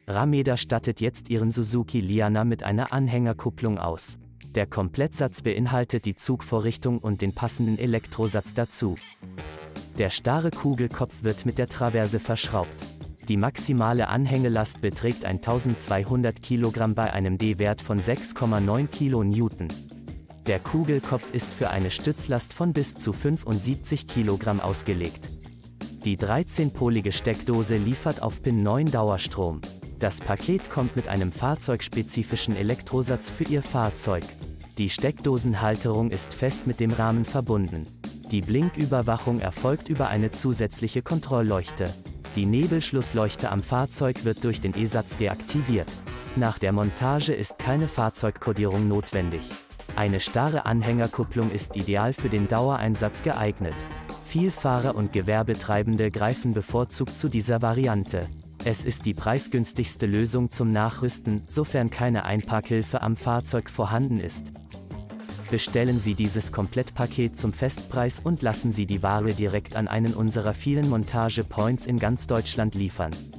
Rameda stattet jetzt ihren Suzuki Liana mit einer Anhängerkupplung aus. Der Komplettsatz beinhaltet die Zugvorrichtung und den passenden Elektrosatz dazu. Der starre Kugelkopf wird mit der Traverse verschraubt. Die maximale Anhängelast beträgt 1200 Kilogramm bei einem D-Wert von 6,9 kN. Der Kugelkopf ist für eine Stützlast von bis zu 75 Kilogramm ausgelegt. Die 13-polige Steckdose liefert auf Pin 9 Dauerstrom. Das Paket kommt mit einem fahrzeugspezifischen Elektrosatz für Ihr Fahrzeug. Die Steckdosenhalterung ist fest mit dem Rahmen verbunden. Die Blinküberwachung erfolgt über eine zusätzliche Kontrollleuchte. Die Nebelschlussleuchte am Fahrzeug wird durch den E-Satz deaktiviert. Nach der Montage ist keine Fahrzeugkodierung notwendig. Eine starre Anhängerkupplung ist ideal für den Dauereinsatz geeignet. Vielfahrer und Gewerbetreibende greifen bevorzugt zu dieser Variante. Es ist die preisgünstigste Lösung zum Nachrüsten, sofern keine Einparkhilfe am Fahrzeug vorhanden ist. Bestellen Sie dieses Komplettpaket zum Festpreis und lassen Sie die Ware direkt an einen unserer vielen Montage-Points in ganz Deutschland liefern.